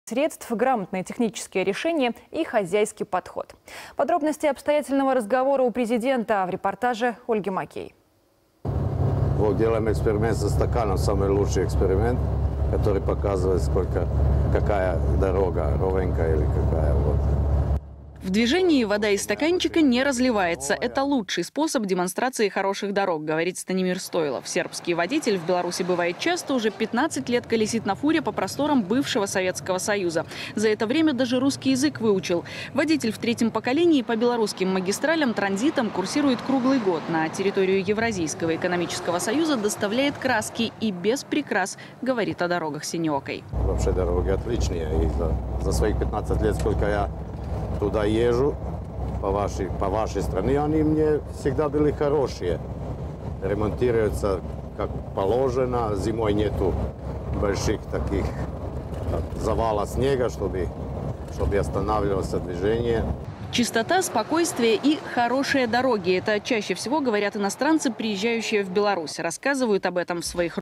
средств, грамотные технические решения и хозяйский подход. Подробности обстоятельного разговора у президента в репортаже Ольги Макей. Вот делаем эксперимент со стаканом, самый лучший эксперимент, который показывает, какая дорога, ровненькая или какая. Вот. В движении вода из стаканчика не разливается. Это лучший способ демонстрации хороших дорог, говорит Станимир Стойлов. Сербский водитель в Беларуси бывает часто, уже 15 лет колесит на фуре по просторам бывшего Советского Союза. За это время даже русский язык выучил. Водитель в третьем поколении по белорусским магистралям транзитом курсирует круглый год. На территорию Евразийского экономического союза доставляет краски и без прикрас, говорит о дорогах синеокой. Вообще дороги отличные. И за своих 15 лет, сколько я туда езжу, по вашей стране, они мне всегда были хорошие. Ремонтируются как положено, зимой нету больших таких завалов снега, чтобы останавливалось движение. Чистота, спокойствие и хорошие дороги – это чаще всего говорят иностранцы, приезжающие в Беларусь. Рассказывают об этом в своих